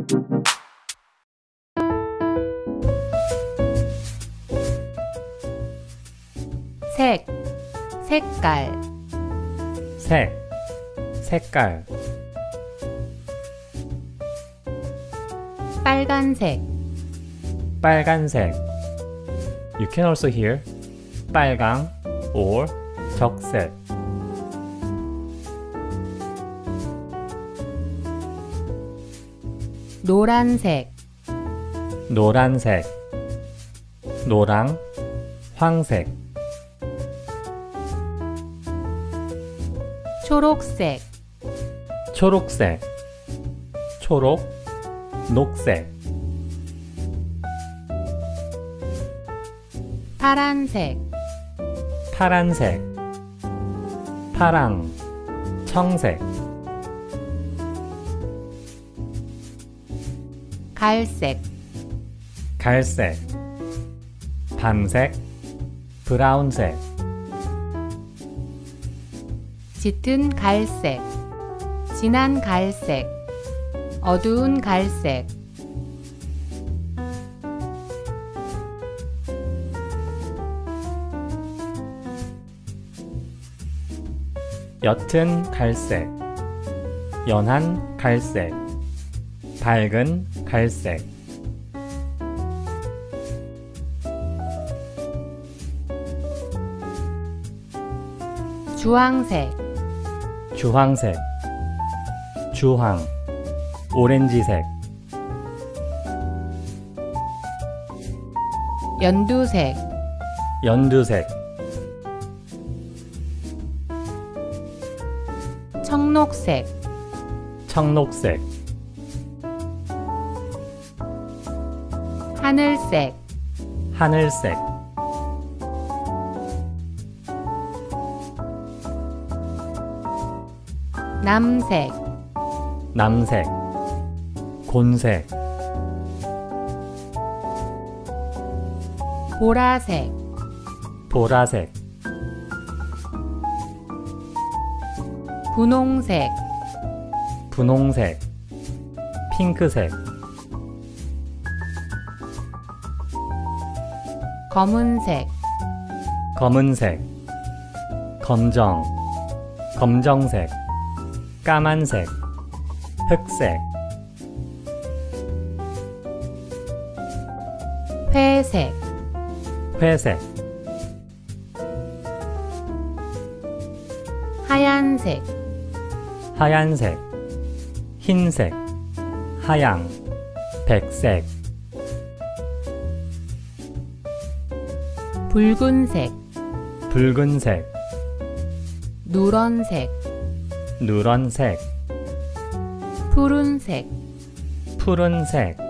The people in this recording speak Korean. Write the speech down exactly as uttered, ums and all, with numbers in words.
색, 색깔. 색, 색깔. 빨간색, 빨간색. You can also hear 빨강 or 적색. 노란색, 노란색. 노랑, 황색. 초록색, 초록색. 초록, 녹색. 파란색, 파란색. 파랑, 청색. 갈색, 갈색. 밤색, 브라운색. 짙은 갈색, 진한 갈색, 어두운 갈색. 옅은 갈색, 연한 갈색, 밝은 갈색. 주황색, 주황색. 주황, 오렌지색. 연두색, 연두색. 청록색, 청록색. 하늘색, 하늘색. 남색, 남색. 곤색. 보라색, 보라색. 분홍색, 분홍색. 핑크색. 검은색, 검은색. 검정, 검정색. 까만색, 흑색. 회색, 회색. 하얀색, 하얀색. 흰색, 하양, 백색. 붉은색, 붉은색. 누런색, 누런색. 푸른색. 푸른색.